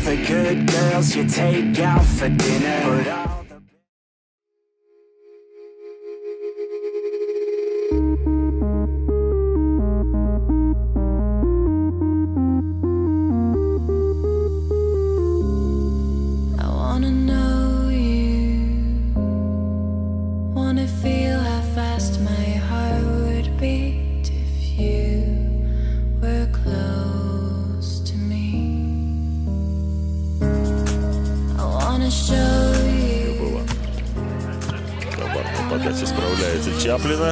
the good girls you take out for dinner. Put all the I wanna know you, wanna feel how fast my heart would beat if you were close to me. I wanna show you. Коварно подача справляется Чаплина.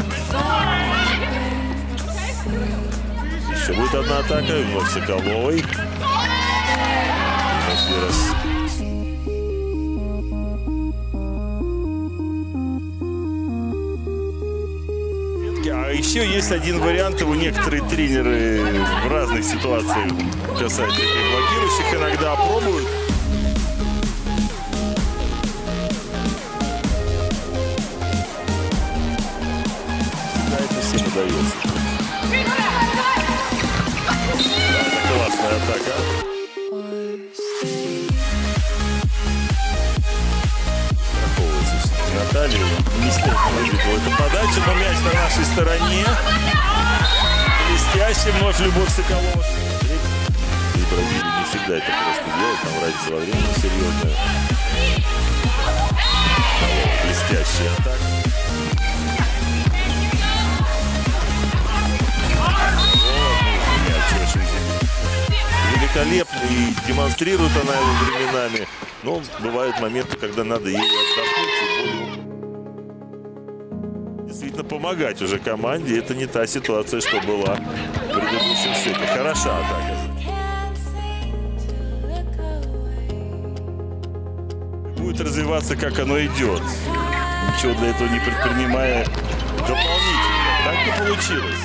Еще будет одна атака. Вновь Соколовой. А еще есть один вариант, его некоторые тренеры в разных ситуациях касательно этих блокирующих иногда опробуют. Да, это всем удается. Это классная атака. Наталья естественно видела эту подачу, но мяч на нашей стороне. Блестяще вновь Любовь Соколова. Из Бразилии не всегда это просто делать, там разница во времени серьезная. Блестящая атака. Мяч очень великолепный, и демонстрирует она его временами. Но бывают моменты, когда надо ей отдохнуть и действительно помогать уже команде. Это не та ситуация, что была в предыдущем сете. Хороша атака. Будет развиваться, как оно идет. Ничего для этого не предпринимая дополнительно. Так и получилось.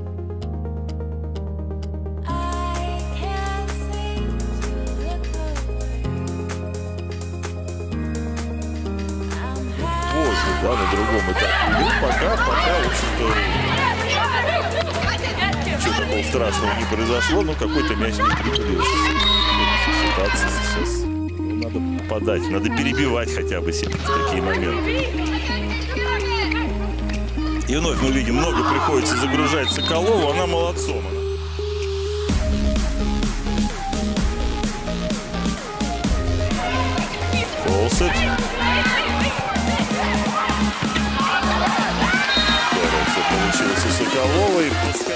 Да, на другом этапе. Пока, в общем-то, ничего такого страшного не произошло, но какой-то мяч не прикрылся. Ситуация сейчас. Надо попадать, надо перебивать хотя бы себе в такие моменты. И вновь мы видим, много приходится загружать Соколову, она молодцом. Фолсет. Получилось у Соколовой.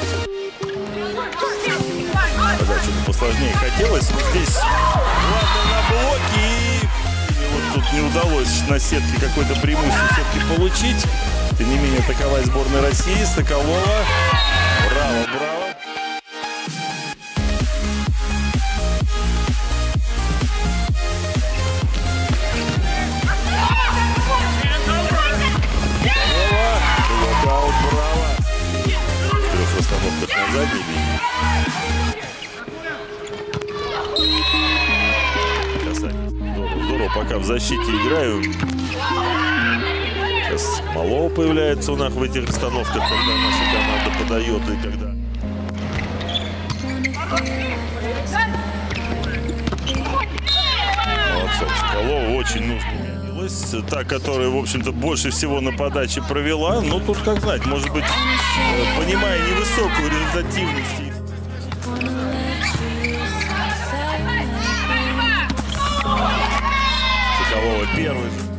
Подача посложнее хотелось. Но здесь главное на блоке. И вот тут не удалось на сетке какое-то преимущество все-таки получить. Тем не менее, такова сборная России. Соколова. Браво, браво. Установках на задней линии. Красавец. Здорово, пока в защите играю. Сейчас Малова появляется у нас в этих установках, когда наша команда подает и когда. Молодцом. Соколова очень нужно. Та, которая, в общем-то, больше всего на подаче провела. Но тут, как знать, может быть, понимая невысокую результативность. Соколова первый.